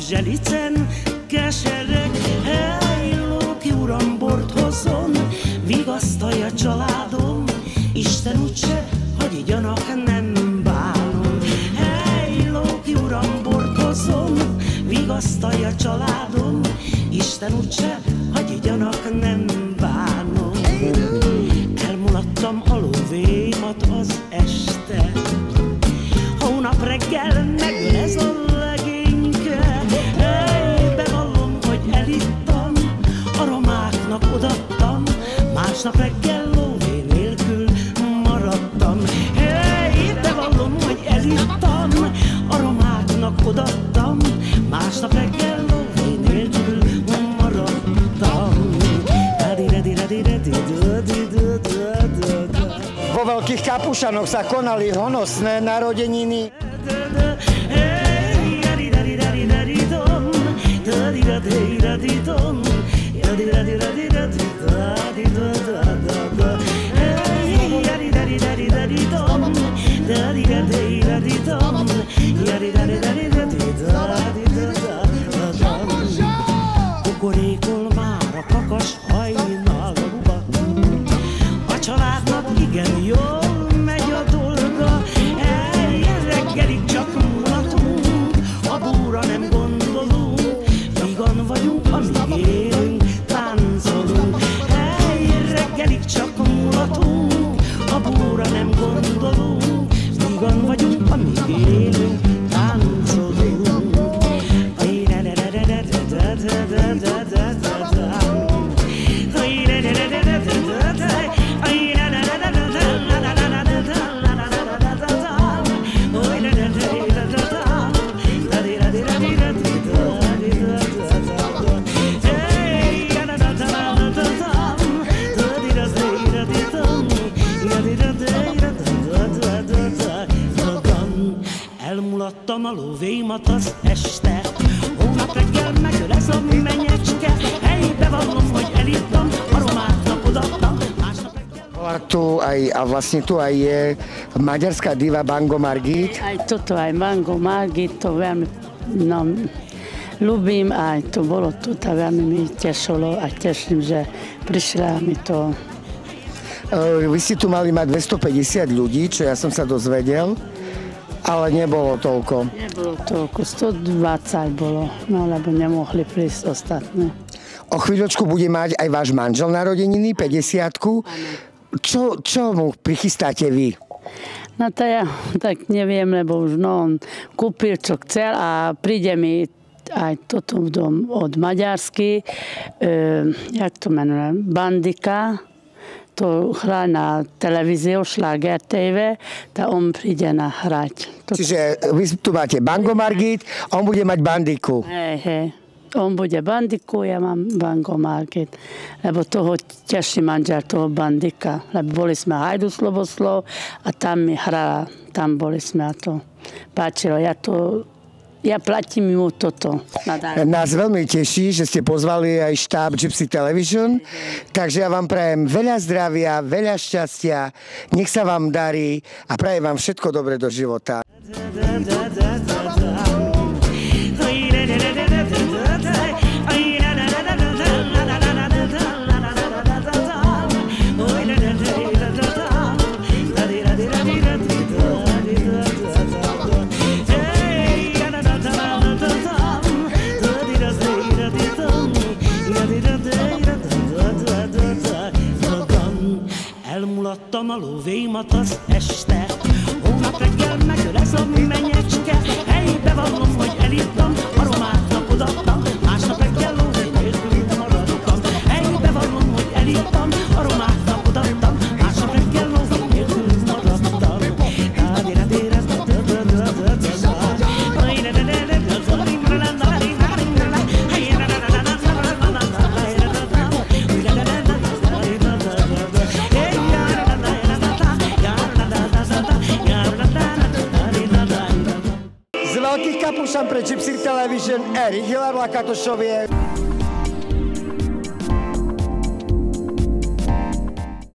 zselicen kesereg. Hey, Lóki uram, bort hozzon, vigasztalja családom, Isten úgyse, hogy igyanak, nem bánom. Hey, Lóki uram, bort hozzon, vigasztalja családom, Isten úgyse, hogy igyanak, nem bánom. Elmulattam a lóvémat az este, hónap reggel megölez a legényke. Hey, bevallom, hogy elittam, a romáknak odattam, másnap reggel lóvé nélkül maradtam. Hey, bevallom, hogy elittam, a romáknak odattam, másnap reggel lóvé nélkül maradtam. Vo Veľkých Kapušanoch sa konali honosné narodeniny. Kukorékol már a kakas hajnalba, a családnak igen jól megy a dolga. Hey, reggelig csak mulatunk, a búra nem gondolunk, vígan vagyunk, amíg élünk, táncolunk. Hey, reggelig csak mulatunk, a búra nem gondolunk, vígan vagyunk, amíg élünk, táncolunk. Elmulattam a lóvémat az este, hónap reggel megölez a menyecske. Hey, bevallom, hogy elittam, a romáknak odattam, másnap reggel... A vlastne tu aj je maďarská diva Bango Margit. Aj toto, aj Bango Margit, to veľmi ľúbim, aj to bolo tu, to veľmi mi tešilo a teším, že prišla mi to. Vy ste tu mali mať 250 ľudí, čo ja som sa dozvedel. Ale nebolo toľko. Nebolo toľko, 120 bolo, no lebo nemohli prísť ostatní. O chvíľočku bude mať aj váš manžel narodeniny, 50-ku. Čo mu prichystáte vy? No to ja tak neviem, lebo už on kúpil, čo chcel a príde mi aj toto dom od Maďarsky, jak to menuje, Bandika. To hrá na televíziu Šláger TV, tak on príde nahrať. Čiže vy tu máte Bango Margit, on bude mať Bandiku. Hej. On bude Bandiku, ja mám Bango Margit. Lebo toho teší manžel, toho Bandika. Lebo boli sme Hajdu Sloboslov a tam mi hrala, tam boli sme a to páčilo. Ja platím mu toto. Nás veľmi teší, že ste pozvali aj štáb Gypsy Television, takže ja vám prajem veľa zdravia, veľa šťastia, nech sa vám darí a prajem vám všetko dobré do života. Elmulattam a lóvémat az este, hónap reggel megölez a menyecske. Hey, bevallom, hogy elittam, a romáknak odattam, másnap reggel lóvé nélkül maradtam. Hey, bevallom, hogy elittam, a romáknak odattam, másnap reggel lóvé nélkül maradtam. Z Veľkých Kapušan pre Gypsy Television Erik Hillár Lakatošovie.